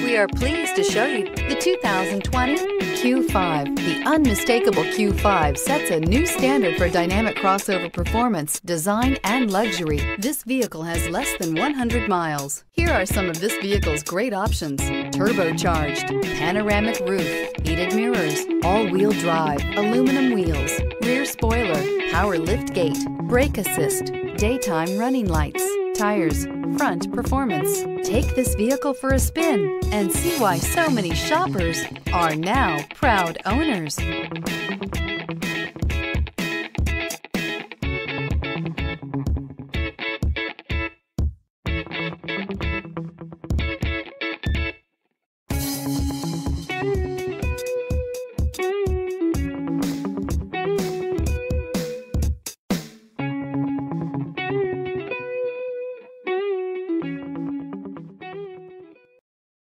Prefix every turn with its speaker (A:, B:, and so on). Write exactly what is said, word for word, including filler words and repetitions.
A: We are pleased to show you the two thousand twenty Q five. The unmistakable Q five sets a new standard for dynamic crossover performance, design, and luxury. This vehicle has less than one hundred miles. Here are some of this vehicle's great options: turbocharged, panoramic roof, heated mirrors, all-wheel drive, aluminum wheels, rear spoiler, power liftgate, brake assist, daytime running lights, tires, front performance. Take this vehicle for a spin and see why so many shoppers are now proud owners.